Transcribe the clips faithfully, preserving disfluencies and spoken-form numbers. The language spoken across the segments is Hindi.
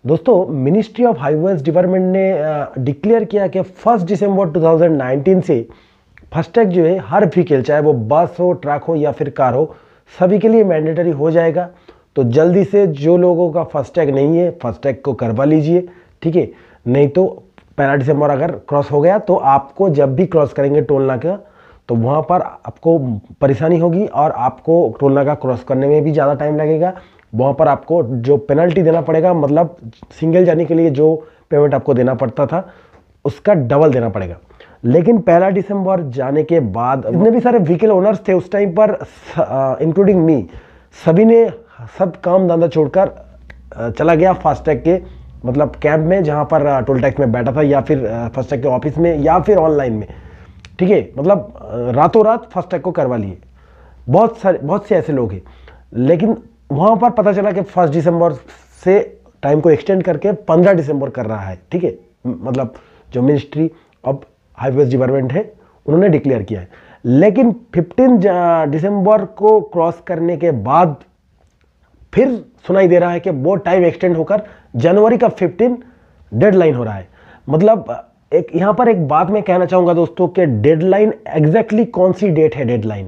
दोस्तों, मिनिस्ट्री ऑफ हाईवेज डिपार्टमेंट ने डिक्लेयर किया कि फर्स्ट दिसंबर दो हज़ार उन्नीस से फास्टैग जो है हर व्हीकल, चाहे वो बस हो, ट्रक हो या फिर कार हो, सभी के लिए मैंडेटरी हो जाएगा। तो जल्दी से जो लोगों का फास्टैग नहीं है, फास्टैग को करवा लीजिए, ठीक है। नहीं तो पहला दिसंबर अगर क्रॉस हो गया तो आपको जब भी क्रॉस करेंगे टोल नाका, तो वहाँ पर आपको परेशानी होगी और आपको टोल नाका क्रॉस करने में भी ज़्यादा टाइम लगेगा। वहाँ पर आपको जो पेनल्टी देना पड़ेगा, मतलब सिंगल जाने के लिए जो पेमेंट आपको देना पड़ता था उसका डबल देना पड़ेगा। लेकिन पहला दिसंबर जाने के बाद जितने भी सारे व्हीकल ओनर्स थे उस टाइम पर, इंक्लूडिंग मी, सभी ने सब काम धंधा छोड़कर चला गया फास्टैग के मतलब कैंप में, जहाँ पर टोल टैक्स में बैठा था, या फिर फास्टैग के ऑफिस में, या फिर ऑनलाइन में, ठीक है। मतलब रातों रात फास्टैग को करवा लिए बहुत सारे बहुत से ऐसे लोग हैं। लेकिन वहाँ पर पता चला कि फर्स्ट दिसंबर से टाइम को एक्सटेंड करके पंद्रह दिसंबर कर रहा है, ठीक है। मतलब जो मिनिस्ट्री ऑफ हाईवेज डिपार्टमेंट है उन्होंने डिक्लेयर किया है। लेकिन पंद्रह दिसंबर को क्रॉस करने के बाद फिर सुनाई दे रहा है कि वो टाइम एक्सटेंड होकर जनवरी का पंद्रह डेडलाइन हो रहा है। मतलब एक यहाँ पर एक बात मैं कहना चाहूँगा दोस्तों कि डेडलाइन एग्जैक्टली कौन सी डेट है? डेडलाइन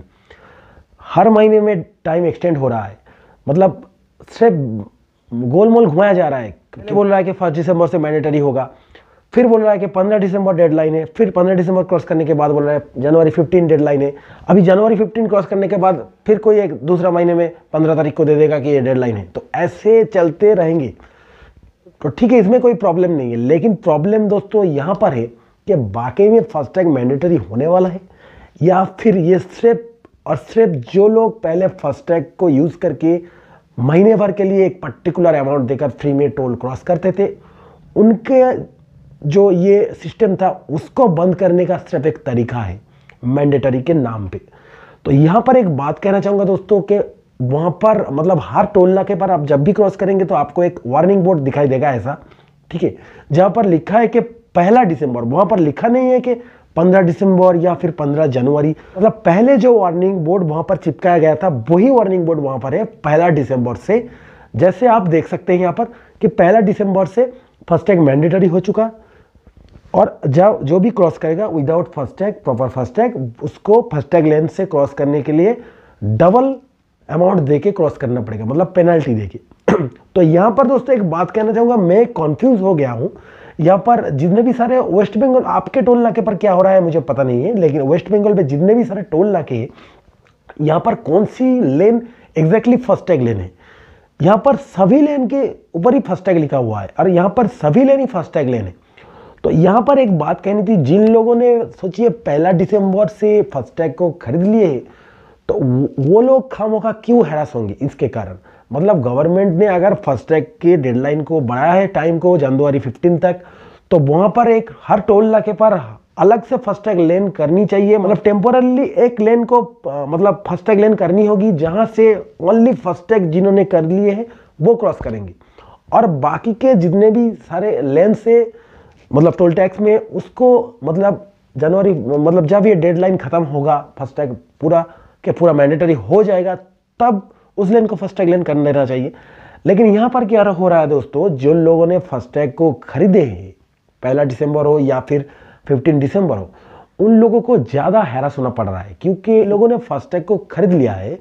हर महीने में टाइम एक्सटेंड हो रहा है, मतलब सिर्फ गोलमोल घुमाया जा रहा है। बोल रहा है कि फर्स्ट दिसंबर से मैंडेटरी होगा, फिर बोल रहा है कि पंद्रह दिसंबर डेडलाइन है, फिर पंद्रह दिसंबर क्रॉस करने के बाद बोल रहा है जनवरी पंद्रह डेडलाइन है। अभी जनवरी पंद्रह क्रॉस करने के बाद फिर कोई एक दूसरा महीने में पंद्रह तारीख को दे देगा कि ये डेडलाइन है। तो ऐसे चलते रहेंगे तो ठीक है, इसमें कोई प्रॉब्लम नहीं है। लेकिन प्रॉब्लम दोस्तों यहाँ पर है कि वाकई में फास्टैग मैंडेटरी होने वाला है, या फिर ये सिर्फ और सिर्फ जो लोग पहले फास्टैग को यूज़ करके महीने भर के लिए एक पर्टिकुलर अमाउंट देकर फ्री में टोल क्रॉस करते थे, उनके जो ये सिस्टम था उसको बंद करने का सिर्फ एक तरीका है मैंडेटरी के नाम पे। तो यहाँ पर एक बात कहना चाहूँगा दोस्तों कि वहाँ पर मतलब हर टोल नाके पर आप जब भी क्रॉस करेंगे तो आपको एक वार्निंग बोर्ड दिखाई देगा ऐसा, ठीक है, जहाँ पर लिखा है कि पहला दिसंबर। वहाँ पर लिखा नहीं है कि पंद्रह दिसंबर या फिर पंद्रह जनवरी, मतलब पहले जो वार्निंग बोर्ड वहाँ पर चिपकाया गया था वही वार्निंग बोर्ड वहाँ पर है पहला दिसंबर से। जैसे आप देख सकते हैं यहाँ पर कि पहला दिसंबर से फास्टैग मैंडेटरी हो चुका, और जब जो भी क्रॉस करेगा विदाउट फास्टैग, प्रॉपर फास्टैग, उसको फास्टैग लेन से क्रॉस करने के लिए डबल अमाउंट देके क्रॉस करना पड़ेगा, मतलब पेनल्टी देके। तो यहाँ पर दोस्तों एक बात कहना चाहूँगा, मैं कंफ्यूज हो गया हूँ। यहाँ पर जितने भी सारे वेस्ट बंगाल, आपके टोल नाके पर क्या हो रहा है मुझे पता नहीं है, लेकिन वेस्ट बंगाल में जितने भी सारे टोल नाके हैं, यहाँ पर कौन सी लेन एग्जैक्टली फास्टैग लेन है? यहाँ पर सभी लेन के ऊपर ही फास्टैग लिखा हुआ है, और यहाँ पर सभी लेन ही फास्टैग लेन है। तो यहाँ पर एक बात कहनी थी, जिन लोगों ने सोचिए पहला दिसंबर से फास्टैग को खरीद लिए है, तो वो लोग खामोखा क्यों हैरास होंगे इसके कारण? मतलब गवर्नमेंट ने अगर फास्टैग के डेडलाइन को बढ़ाया है टाइम को जनवरी पंद्रह तक, तो वहाँ पर एक हर टोल नाके पर अलग से फास्टैग लेन करनी चाहिए। मतलब टेम्पोरली एक लेन को मतलब फास्टैग लेन करनी होगी, जहाँ से ओनली फास्टैग जिन्होंने कर लिए हैं वो क्रॉस करेंगे, और बाकी के जितने भी सारे लेन से मतलब टोल टैक्स में, उसको मतलब जनवरी मतलब जब ये डेडलाइन खत्म होगा फास्टैग पूरा के पूरा मैंडेटरी हो जाएगा, तब उस लेन को फास्टैग लेन कर देना चाहिए। लेकिन यहाँ पर क्या हो रहा है दोस्तों, जो लोगों ने फास्टैग को खरीदे हैं, पहला दिसंबर हो या फिर पंद्रह दिसंबर हो, उन लोगों को ज़्यादा हैरास होना पड़ रहा है, क्योंकि लोगों ने फास्टैग को खरीद लिया है।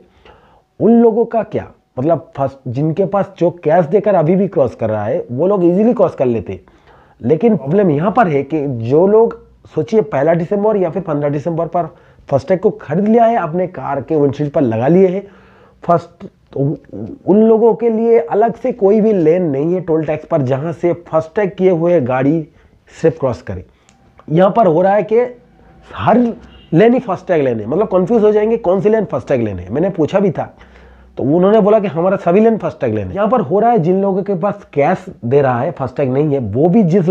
उन लोगों का क्या मतलब, फर्स्ट जिनके पास जो कैश देकर अभी भी क्रॉस कर रहा है वो लोग इजीली क्रॉस कर लेते। लेकिन प्रॉब्लम यहाँ पर है कि जो लोग सोचिए पहला दिसंबर या फिर पंद्रह दिसंबर पर फास्टैग को खरीद लिया है, अपने कार के विंडशील्ड पर लगा लिए हैं फर्स्ट, तो उन लोगों के लिए अलग से कोई भी लेन नहीं है टोल टैक्स पर जहां से फास्टैग किए हुए गाड़ी सिर्फ क्रॉस करे। यहाँ पर हो रहा है कि हर लेन ही फास्टैग लेन है, मतलब कंफ्यूज हो जाएंगे कौन सी लेन फास्टैग लेन है। मैंने पूछा भी था तो उन्होंने बोला कि हमारा सभी लेन फास्टैग लेन है। यहाँ पर हो रहा है जिन लोगों के पास कैश दे रहा है, फास्टैग नहीं है, वो भी जिस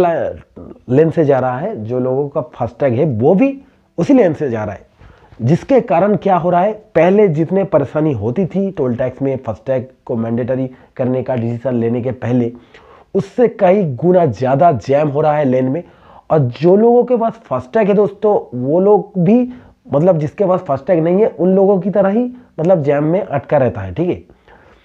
लेन से जा रहा है, जो लोगों का फास्टैग है वो भी उसी लेन से जा रहा है, जिसके कारण क्या हो रहा है, पहले जितने परेशानी होती थी टोल टैक्स में फास्टैग को मैंडेटरी करने का डिसीजन लेने के पहले, उससे कई गुना ज़्यादा जैम हो रहा है लेन में। और जो लोगों के पास फास्टैग है दोस्तों, वो लोग भी मतलब जिसके पास फास्टैग नहीं है उन लोगों की तरह ही मतलब जैम में अटका रहता है, ठीक है।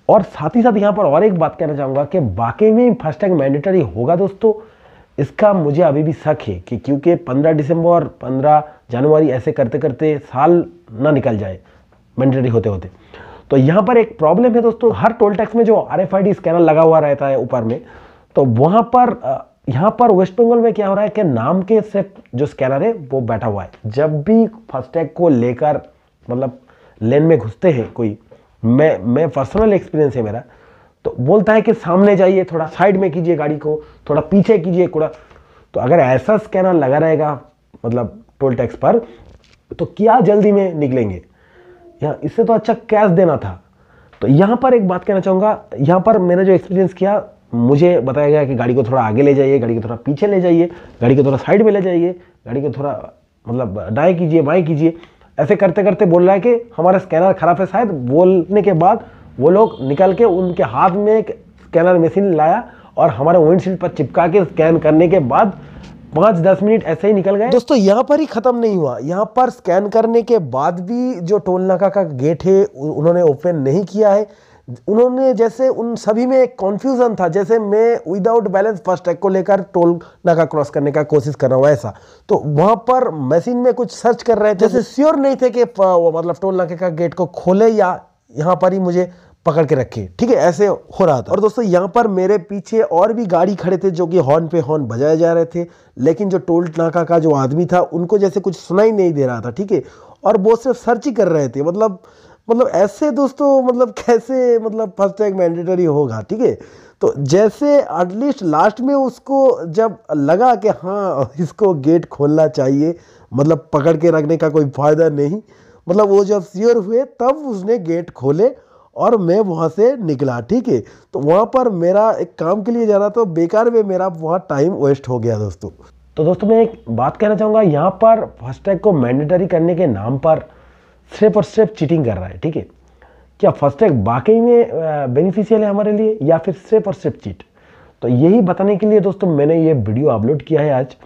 और साथ ही साथ यहाँ पर और एक बात कहना चाहूँगा कि वाकई में फास्टैग मैंडेटरी होगा दोस्तों, इसका मुझे अभी भी शक है कि क्योंकि पंद्रह दिसंबर पंद्रह जनवरी ऐसे करते करते साल ना निकल जाए मैंडेटरी होते होते। तो यहाँ पर एक प्रॉब्लम है दोस्तों, हर टोल टैक्स में जो R F I D scanner लगा हुआ रहता है ऊपर में, तो वहाँ पर यहाँ पर वेस्ट बंगाल में क्या हो रहा है कि नाम के सिर्फ जो स्कैनर है वो बैठा हुआ है। जब भी फास्टैग को लेकर मतलब लेन में घुसते हैं कोई, मैं मैं पर्सनल एक्सपीरियंस है मेरा, तो बोलता है कि सामने जाइए, थोड़ा साइड में कीजिए गाड़ी को, थोड़ा पीछे कीजिए कूड़ा। तो अगर ऐसा स्कैनर लगा रहेगा मतलब टोल टैक्स पर, तो क्या जल्दी में निकलेंगे, यहाँ इससे तो अच्छा कैश देना था। तो यहाँ पर एक बात कहना चाहूँगा, यहाँ पर मैंने जो एक्सपीरियंस किया, मुझे बताया गया कि गाड़ी को थोड़ा आगे ले जाइए, गाड़ी को थोड़ा पीछे ले जाइए, गाड़ी को थोड़ा साइड में ले जाइए, गाड़ी को थोड़ा मतलब दाएँ कीजिए बाएँ कीजिए। ऐसे करते करते बोल रहा है कि हमारा स्कैनर खराब है शायद। बोलने के बाद वो लोग निकल के उनके हाथ में एक स्कैनर मशीन लाया और हमारे विंडशील्ड पर चिपका के स्कैन करने के बाद पाँच दस मिनट ऐसे ही निकल गए। दोस्तों यहाँ पर ही ख़त्म नहीं हुआ, यहाँ पर स्कैन करने के बाद भी जो टोल नाका का गेट है उन्होंने ओपन नहीं किया है। उन्होंने जैसे उन सभी में एक कॉन्फ्यूजन था, जैसे मैं विदाउट बैलेंस फास्टैग को लेकर टोल नाका क्रॉस करने का कोशिश कर रहा हूँ ऐसा। तो वहाँ पर मशीन में कुछ सर्च कर रहे थे, जैसे श्योर नहीं थे कि मतलब टोल नाके का गेट को खोले या यहाँ पर ही मुझे पकड़ के रखे, ठीक है, ऐसे हो रहा था। और दोस्तों यहाँ पर मेरे पीछे और भी गाड़ी खड़े थे जो कि हॉर्न पे हॉर्न बजाए जा रहे थे, लेकिन जो टोल नाका का जो आदमी था उनको जैसे कुछ सुनाई नहीं दे रहा था, ठीक है, और वो सिर्फ सर्च ही कर रहे थे। मतलब मतलब ऐसे दोस्तों मतलब कैसे मतलब फास्टैग मैंडेटरी होगा, ठीक है। तो जैसे एटलीस्ट लास्ट में उसको जब लगा कि हाँ इसको गेट खोलना चाहिए, मतलब पकड़ के रखने का कोई फ़ायदा नहीं, मतलब वो जब श्योर हुए तब उसने गेट खोले और मैं वहाँ से निकला, ठीक है। तो वहाँ पर मेरा एक काम के लिए जा रहा था, बेकार में मेरा वहाँ टाइम वेस्ट हो गया दोस्तों। तो दोस्तों मैं एक बात कहना चाहूँगा, यहाँ पर फास्टैग को मैंडेटरी करने के नाम पर सिर्फ और सिर्फ चीटिंग कर रहा है, ठीक है। क्या फास्टैग वाकई में बेनिफिशियल है हमारे लिए या फिर सिर्फ और सिर्फ चीट? तो यही बताने के लिए दोस्तों मैंने ये वीडियो अपलोड किया है आज।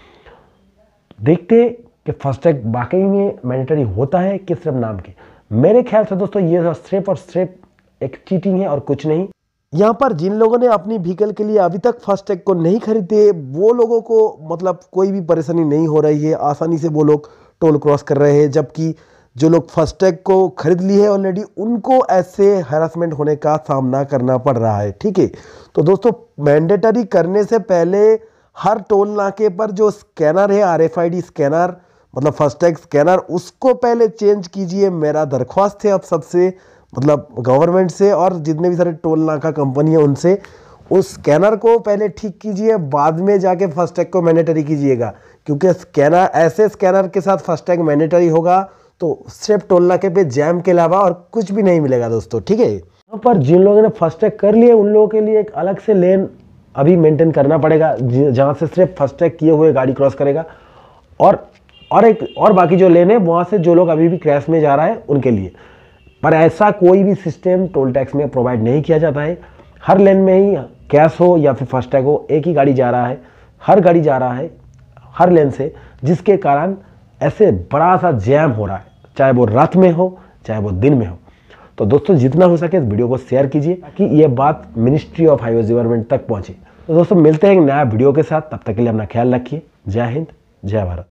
देखते कि फास्टैग वाकई में मैंडेटरी होता है कि सिर्फ नाम के। मेरे ख्याल से दोस्तों ये सिर्फ और सिर्फ एक चीटिंग है और कुछ नहीं। यहाँ पर जिन लोगों ने अपनी व्हीकल के लिए अभी तक फास्टैग को नहीं खरीदे, वो लोगों को मतलब कोई भी परेशानी नहीं हो रही है, आसानी से वो लोग टोल क्रॉस कर रहे हैं। जबकि जो लोग फास्टैग को खरीद लिए है ऑलरेडी, उनको ऐसे हैरेसमेंट होने का सामना करना पड़ रहा है, ठीक है। तो दोस्तों मैंडेटरी करने से पहले हर टोल नाके पर जो स्कैनर है, R F I D scanner मतलब फास्टैग स्कैनर, उसको पहले चेंज कीजिए। मेरा दरख्वास्त है आप सबसे, मतलब गवर्नमेंट से और जितने भी सारे टोल नाका कंपनी है उनसे, उस स्कैनर को पहले ठीक कीजिए, बाद में जाके फास्टैग को मैंडेटरी कीजिएगा। क्योंकि स्कैनर ऐसे स्कैनर के साथ फास्टैग मैंडेटरी होगा तो सिर्फ टोल नाके पे जैम के अलावा और कुछ भी नहीं मिलेगा दोस्तों, ठीक है। यहाँ पर जिन लोगों ने फास्टैग कर लिए उन लोगों के लिए एक अलग से लेन अभी मेंटेन करना पड़ेगा, जहाँ से सिर्फ फास्टैग किए हुए गाड़ी क्रॉस करेगा, और और एक और बाकी जो लेन है वहाँ से जो लोग अभी भी क्रैश में जा रहा है उनके लिए। पर ऐसा कोई भी सिस्टम टोल टैक्स में प्रोवाइड नहीं किया जाता है। हर लेन में ही कैश हो या फिर फास्टैग हो, एक ही गाड़ी जा रहा है, हर गाड़ी जा रहा है हर लेन से, जिसके कारण ऐसे बड़ा सा जैम हो रहा है, चाहे वो रात में हो चाहे वो दिन में हो। तो दोस्तों जितना हो सके इस वीडियो को शेयर कीजिए ताकि ये बात मिनिस्ट्री ऑफ हाईवेज डेवलपमेंट तक पहुंचे। तो दोस्तों मिलते हैं एक नया वीडियो के साथ, तब तक के लिए अपना ख्याल रखिए। जय हिंद, जय भारत।